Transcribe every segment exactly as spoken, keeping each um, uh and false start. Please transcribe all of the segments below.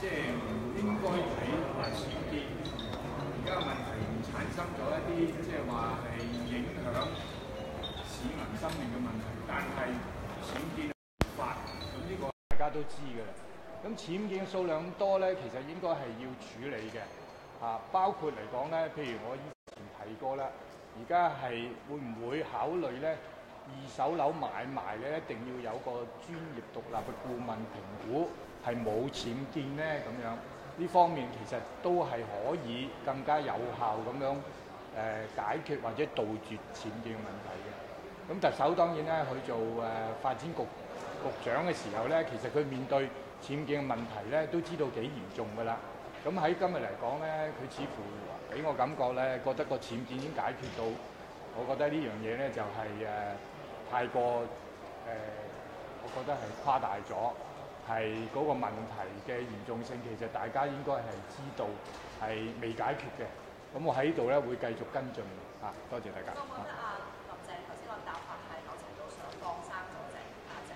即係唔應該睇埋僭建。而家問題產生咗一啲即係話係影響市民生命嘅問題，但係僭建法咁呢個大家都知㗎啦。咁僭建嘅數量多咧，其實應該係要處理嘅。啊，包括嚟講咧，譬如我以前提過啦，而家係會唔會考慮咧？二手樓買賣咧，一定要有個專業獨立嘅顧問評估，係冇僭建咧咁樣。呢方面其實都係可以更加有效咁樣誒、呃、解決或者杜絕僭建嘅問題嘅。咁特首當然咧，佢做誒、呃、發展局局長嘅時候咧，其實佢面對僭建嘅問題咧，都知道幾嚴重㗎啦。咁喺今日嚟講咧，佢似乎俾我感覺咧，覺得個僭建已經解決到。我覺得呢樣嘢咧就係、是、誒。呃太過誒、呃，我覺得係誇大咗，係嗰個問題嘅嚴重性，其實大家應該係知道係未解決嘅。咁我喺呢度咧會繼續跟進嘅。啊，多謝大家。 我覺得阿林鄭頭先個答法係某程度上放生咗鄭阿鄭。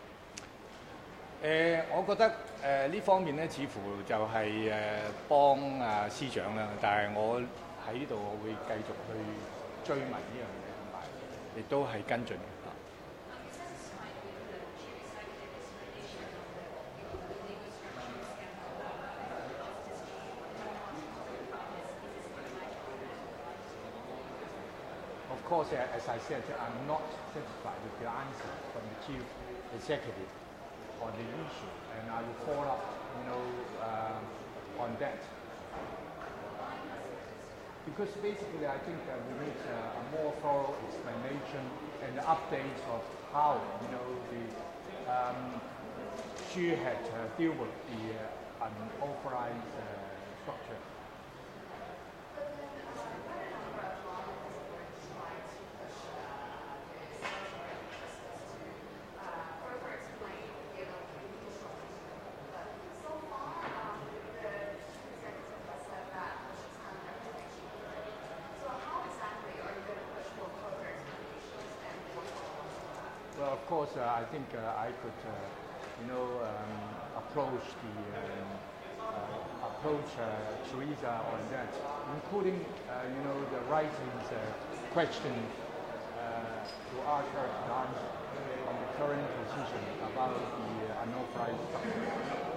誒，我覺得誒呢、呃、方面咧，似乎就係、是、誒、呃、幫啊司長啦，但係我喺呢度我會繼續去追問呢樣嘢，同埋亦都係跟進嘅。Of course, as I said, I'm not satisfied with the answer from the Chief Executive on the issue, and I will follow up, you know, uh, on that. Because basically, I think that we need uh, a more thorough explanation and updates of how, you know, the um, she had uh, deal with the uh, unauthorized uh, structure. Well, of course, uh, I think uh, I could, uh, you know, um, approach the um, uh, approach uh, Theresa on that, including, uh, you know, the writings uh, question uh, to ask her on the current position about the uh, unauthorized structure.